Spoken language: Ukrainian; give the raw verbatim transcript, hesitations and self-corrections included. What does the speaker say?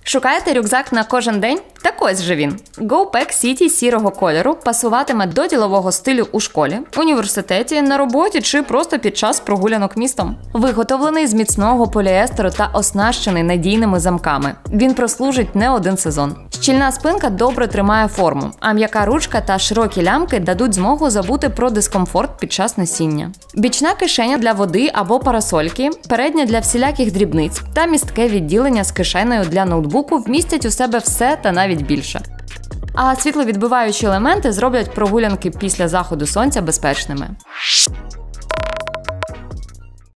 Шукаєте рюкзак на кожен день? Так ось же він. Go Pack City сірого кольору пасуватиме до ділового стилю у школі, університеті, на роботі чи просто під час прогулянок містом. Виготовлений з міцного поліестеру та оснащений надійними замками. Він прослужить не один сезон. Щільна спинка добре тримає форму, а м'яка ручка та широкі лямки дадуть змогу забути про дискомфорт під час носіння. Бічна кишеня для води або парасольки, передня для всіляких дрібниць та містке відділення з кишенею для ноутбуку вмістять у себе все та навіть більше. А світловідбиваючі елементи зроблять прогулянки після заходу сонця безпечними.